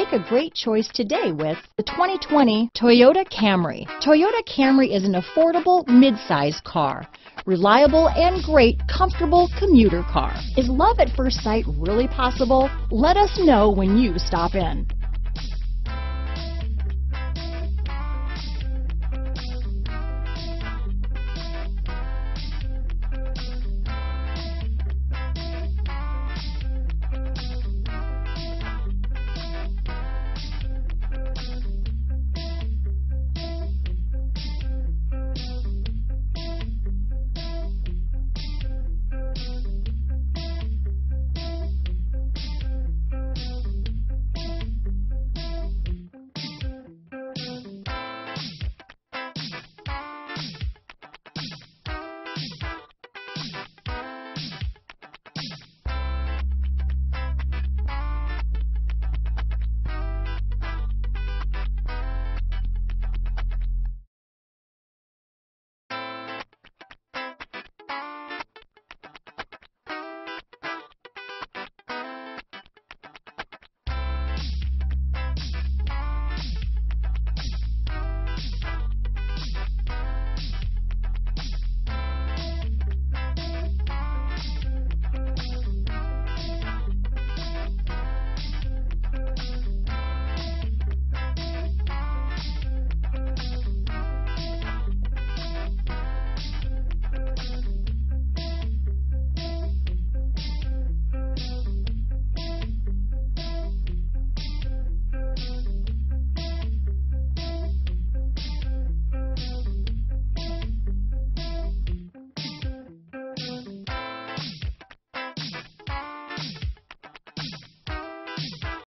Make a great choice today with the 2020 Toyota Camry. Toyota Camry is an affordable mid-size car. Reliable and great, comfortable commuter car. Is love at first sight really possible? Let us know when you stop in.